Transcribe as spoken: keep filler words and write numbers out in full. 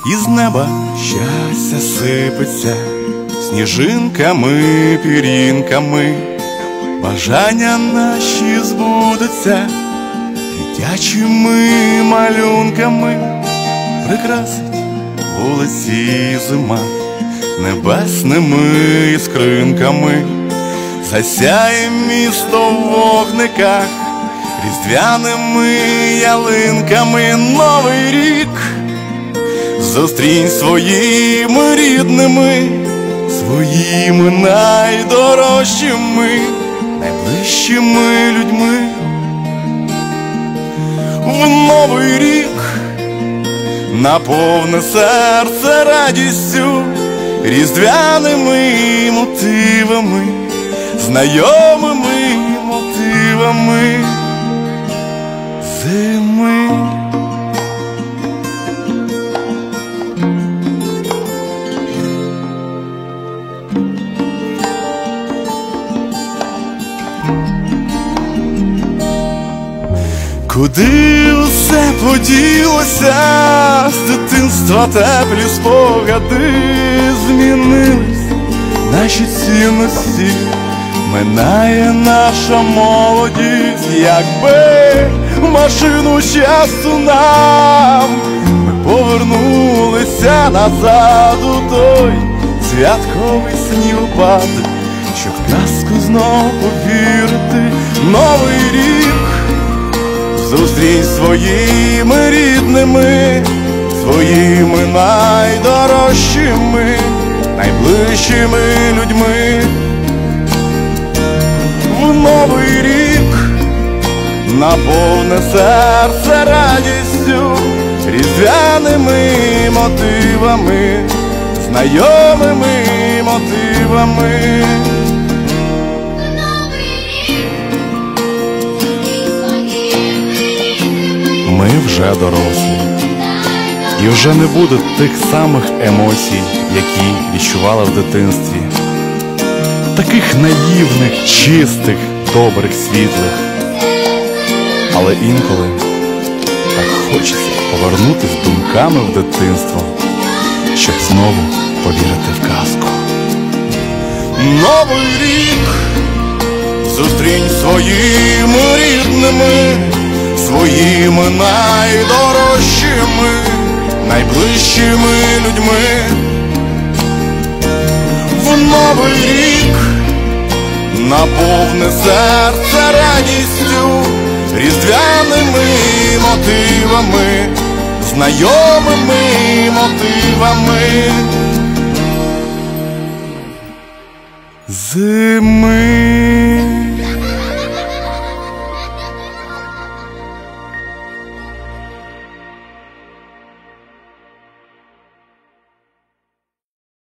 із неба щастя сипеться, сніжинками, пірінками, бажання наші збудуться, дитячими малюнками прикрасить вулиці зима, небесними іскринками засяє місто в вогниках, різдвяними ялинками. Новий рік зустрінь своїми рідними, своїми найдорожчими, найближчими людьми. В новий рік наповни серце радістю, різдвяними мотивами, знайомими мотивами зими. Куди усе поділося, з дитинства теплі спогади, змінились наші цінності, минає наша молодість. Якби машину часу нам, ми повернулися назад у той святковий снігопад, щоб в казку знов повірити. Новий рік зустрінь своїми рідними, своїми найдорожчими, найближчими людьми. В новий рік наповни серце радістю, різдвяними мотивами, знайомими мотивами. Ми вже дорослі, і вже не буде тих самих емоцій, які відчували в дитинстві. Таких наївних, чистих, добрих, світлих. Але інколи так хочеться повернутися думками в дитинство, щоб знову повірити в казку. Новий рік зустрінь своїми рідними, своїми найдорожчими, найближчими людьми. В новий рік наповни серце радістю, різдвяними мотивами, знайомими мотивами зими.